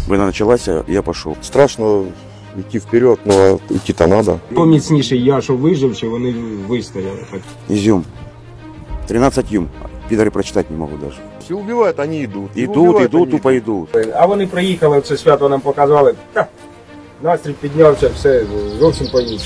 Война началась, я пошел. Страшно идти вперед, но идти-то надо. Хто міцніший, я, що вижив, чи вони вистояли? Изюм. 13 юм. Пидоры прочитать не могу даже. Все убивают, они идут. Идут, тупо идут. А вони приїхали, це свято нам показали. Настрій піднявся, все зовсім по-іншому.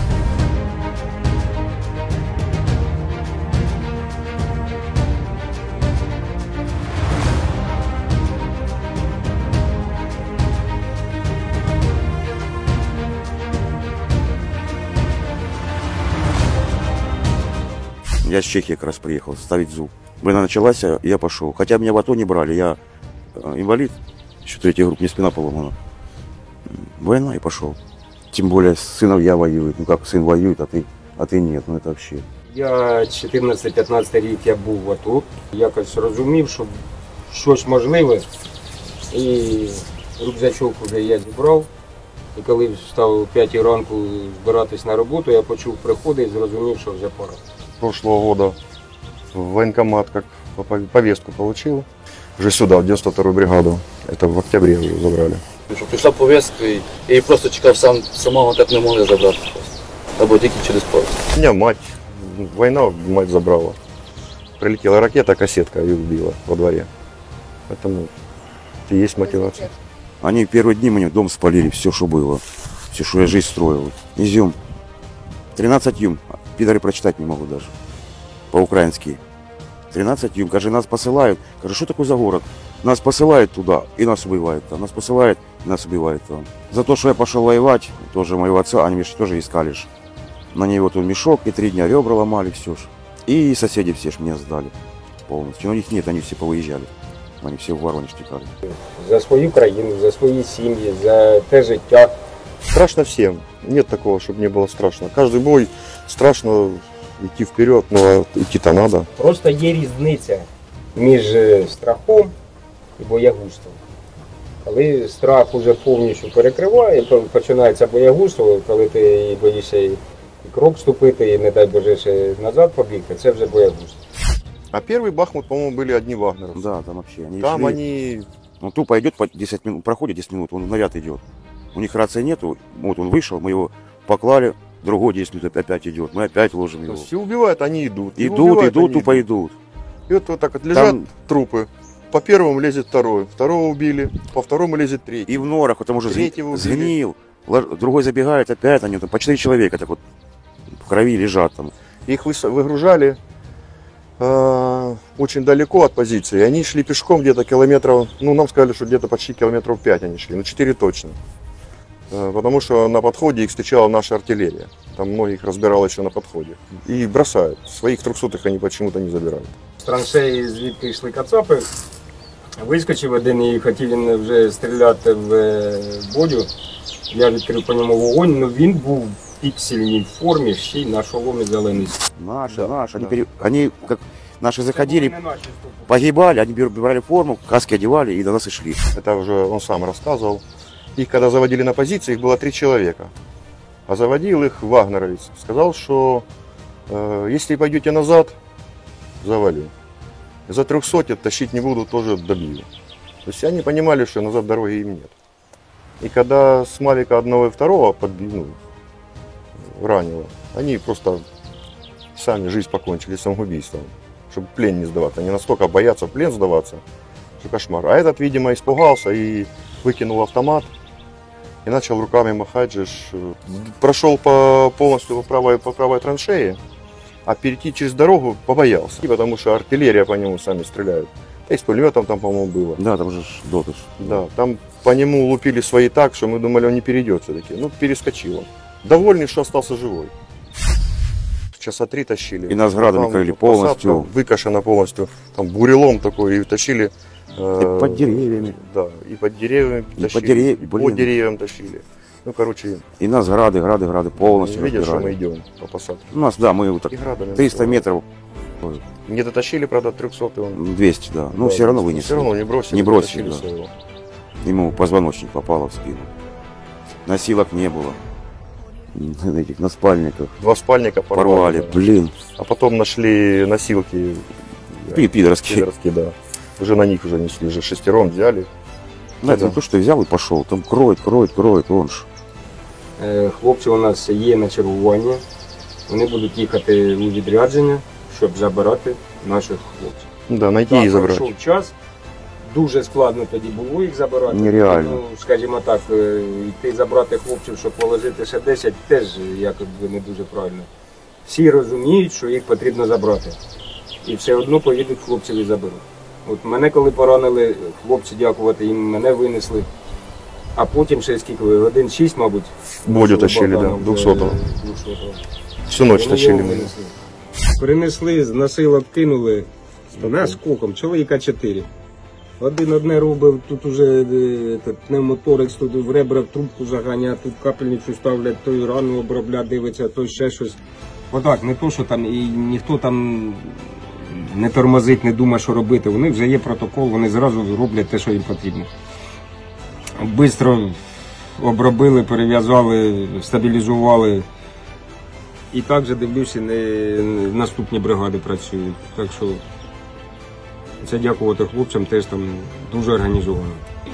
Я с Чехии как раз приехал ставить зуб. Война началась, я пошел. Хотя меня в АТО не брали, я инвалид, еще 3-й группы, мне спина поломана. Война и пошел. Тем более сыновья воюют. Ну как сын воюет, а ты нет, ну это вообще. Я 14-15 рік я був в АТО. Якось розумів, що щось можливе. І рюкзачок вже я зібрав. І коли став о 5 ранку збиратись на роботу, я почув приходи і зрозумів, що вже пора. Прошлого года в военкомат как повестку получил. Уже сюда, в 92-ю бригаду. Это в октябре ее забрали. Прийшла повістка і просто чекав самого, так не могли забрати. Або тільки через поезд. У меня мать, война мать забрала. Прилетела ракета, кассетка и убила во дворе. Поэтому это и есть мотивация. Они в первые дни мне дом спалили, все, что было. Все, что я жизнь строил. Изюм. 13 юм. Пидоры прочитать не могу даже. По-украински. 13 юм. Кажется, нас посылают. Кажется, что такое за город? Нас посылают туда, и нас убивают там. Нас посылают, и нас убивают там. За то, что я пошел воевать, тоже моего отца, они меня тоже искали. На него тут мешок, и 3 дня ребра ломали, все ж. И соседи все ж меня сдали полностью. Но их нет, они все повыезжали. Они все в Воронеж текали. За свою країну, за свої сім'ї, за те життя. Страшно всем. Нет такого, чтобы не было страшно. Каждый бой страшно идти вперед, но идти-то надо. Просто є різниця між страхом і боягузтвом. Коли страх уже повністю перекриває, починається боягузтво, коли ти боїшся і крок ступити, і не дай Боже ще назад побігти, це вже боягузтво. А первый Бахмут, по-моему, были одни вагнеровцы. Да, там вообще. Там шли. они... Ну, тупо идет по 10 минут, проходит 10 минут, он наряд идет. У них рации нету, вот он вышел, мы его поклали, другой 10 минут опять идет, мы опять ложим его. Все убивают, они идут. Идут, тупо идут. И вот так вот лежат Там... трупы. По первому лезет второй, второго убили, по второму лезет третий. И в норах, потому что Третьего сгнил, другой забегает опять, они там по 4 человека так вот в крови лежат там. Их выгружали очень далеко от позиции. Они шли пешком где-то километров, ну нам сказали, что где-то почти километров 5 они шли, ну 4 точно. Потому что на подходе их встречала наша артиллерия. Там многих разбирало еще на подходе. И бросают. Своих 300-х они почему-то не забирают. З траншеї, звідки йшли кацапи, вискочив один і хотів він вже стріляти в Бодю. Я відкрив по ньому вогонь, але він був в піксельній формі, ще й на шоломі зелений. Наши. Они как наши заходили, погибали, они брали форму, каски одевали и до нас и шли. Это уже он сам рассказывал. Их когда заводили на позиции, их было 3 человека. А заводил их вагнеровец. Сказал, что если пойдете назад, завалю. За 300 тащить не буду, тоже добью. То есть они понимали, что назад дороги им нет. И когда с Мавика одного и второго ранило, они просто сами жизнь покончили самоубийством, чтобы плен не сдаваться. Они настолько боятся в плен сдаваться, что кошмар. А этот, видимо, испугался и выкинул автомат и начал руками махать. Прошел полностью по правой траншее, а перейти через дорогу побоялся. Потому что артиллерия по нему сами стреляют. Да и с пулеметом там, по-моему, было. Да, там же дотыш. Да, там по нему лупили свои так, что мы думали, он не перейдет все-таки. Ну, перескочил он. Довольный, что остался живой. Часа 3 тащили. И нас градами крыли полностью. Выкашено полностью. Там бурелом такой. И тащили. И под деревьями. Да, и под деревьями тащили. И по деревьям тащили. Ну, короче. И нас грады полностью. Видят, что мы идем по посадке. У нас, да, мы вот так 300 метров. Не дотащили, правда, 300 он. 200, да. Ну, да, все равно вынесли. Все равно не бросили. Не бросили, да. Ему позвоночник попало в спину. Носилок не было. Этих на спальниках. 2 спальника порвали, да. Блин. А потом нашли носилки. Пидорские. Да. Уже на них уже несли, уже 6 взяли. Да, это не то, что взял и пошел. Там кроет, он ж. Хлопці у нас є на чергуванні. Вони будуть їхати у відрядження, щоб забирати наших хлопців. Да, найти Так, и забрать. пройшов час. Дуже складно тоді було їх забирати. Нереально. Ну, скажімо так, йти забрати хлопців, щоб положити ще 10, теж якось не дуже правильно. Всі розуміють, що їх потрібно забрати. І все одно поїдуть хлопців і заберуть. От мене коли поранили, хлопці, дякувати їм, мене винесли. А потім ще скільки, годин 6, мабуть. Бодю тащили, да, Богдана, 200-го. 200-го. Всю ночь Вони тащили його меня. винесли. Принесли, з насилок кинули наскоком, чоловіка 4. Один одне робив, тут уже пневмоторекс, тут в ребра трубку заганять, тут капельницю ставлять, той рану оброблять, дивиться, той ще щось. Отак, не то, що там і ніхто там не тормозить, не думає, що робити. Вони вже є протокол, вони зразу роблять те, що їм потрібно. Бистро обробили, перев'язали, стабілізували. І так же дивлюся, наступні бригади працюють. Так що це дякувати хлопцям, теж там дуже організовано.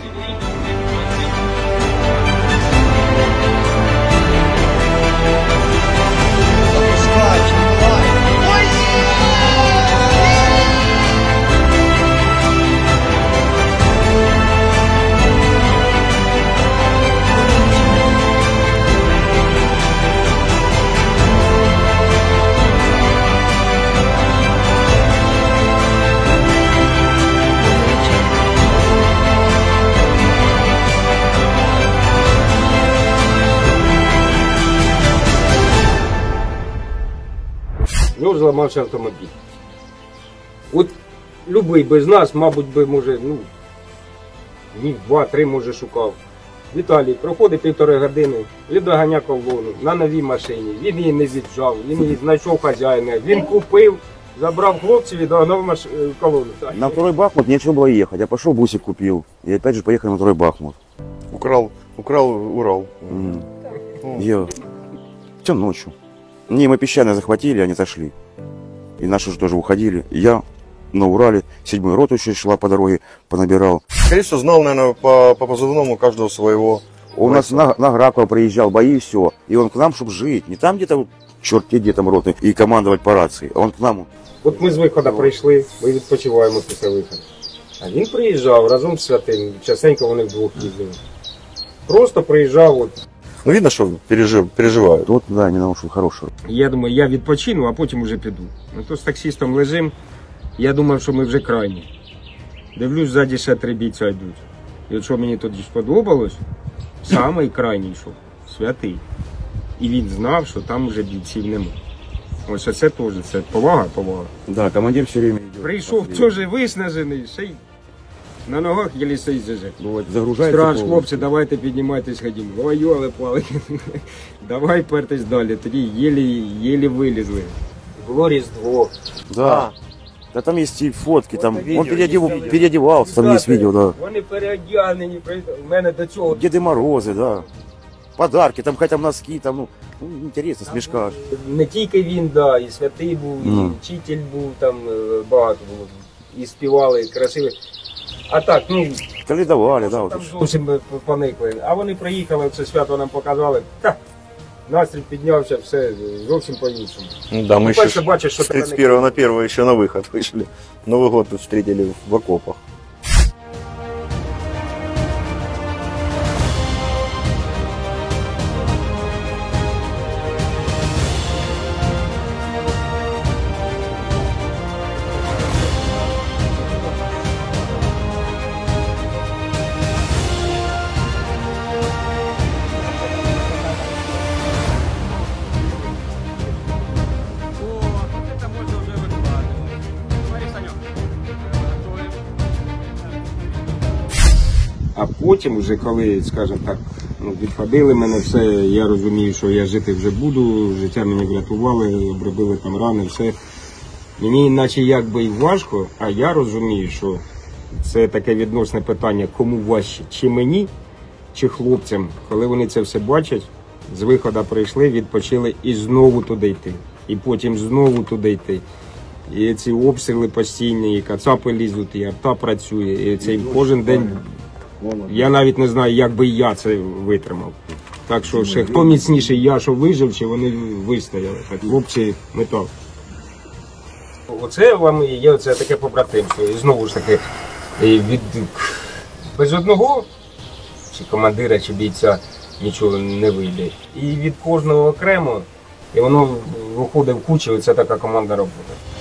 Ну, зламався автомобіль. От любий без нас, мабуть, би, може, ну, днів 2-3, може, шукав. Віталій проходить 1,5 години, він доганяє колону на новій машині. Він її не віджав, він її знайшов хазяїна. Він купив, забрав хлопців і догнав колону. На второй Бахмут нечего было ехать. Я пошел бусик купил. И опять же поехали на второй Бахмут. Украл Урал. Я... Все ночью. Не, мы песчаное захватили, они отошли. И наши же тоже уходили. Я на Урале, 7-ю роту еще шла по дороге, понабирал. Скорее всего, знал, наверное, по позывному каждого своего. Он у нас на Гракова приезжал, бои и все. И он к нам, чтобы жить. Не там где-то, черт где там роты, и командовать по рации. А он к нам. От ми з виходу прийшли, ми відпочиваємо після виходу. А він приїжджав разом з Святим, частенько вони вдвох їздили. Просто приїжджав, от. Ну, видно, что переживают. Вот, да, не наушил хорошего. Я думаю, я відпочину, а потім уже піду. Ну то з таксистом лежим, я думав, що ми вже крайні. Дивлюсь, ззаді ще 3 бійця йдуть. І от що мені тоді сподобалось, самий крайній йшов, Святий. І він знав, що там вже бійців нема. Ось це теж, це повага. Да, командир все время идет. Прийшов теж виснажений, ще й на ногах єлі стоїть ЗЖ. Вот, загружается. Страж, полностью. хлопці, давайте піднімайтесь, ходімо. Воювали, пали. Давай пертись далі. Тоді єлі вилізли. Було Різдво. Да. Да там есть и фотки, там видео он есть, переодевался, там есть видео, да. Вони переодягнені, у мене до цього. Деды Морозы, да. Подарки, там хотя бы носки, там, ну интересно, смешка. Не тільки він, да, і Святий був, і вчитель був, там багато було. І співали, і красиво. А так, ну, Каледовали, да, вот. там зовсім поникли. А вони приїхали, це свято нам показали. Та, настрій піднявся, все зовсім по-іншому. Да, мы Перше еще бачиш, що с тебе 31 на 1 еще на выход вышли. Новый год тут встретили в окопах. А потім, вже коли, скажімо так, ну, відходили мене все, я розумію, що я жити вже буду, життя мені врятували, обробили там рани, все. Мені наче якби і важко, а я розумію, що це таке відносне питання, кому важче, чи мені, чи хлопцям. Коли вони це все бачать, з виходу прийшли, відпочили і знову туди йти. І потім знову туди йти. І ці обстріли постійні, і кацапи лізуть, і арта працює, і це кожен день Я навіть не знаю, як би я це витримав. Так що ще хто міцніший, я, що вижив, чи вони вистояли. Так, хлопці, метал. Оце вам і є оце таке побратимство. І знову ж таки, від без одного, чи командира, чи бійця, нічого не вийде. І від кожного окремо, і воно виходить в кучу, і це така командна робота.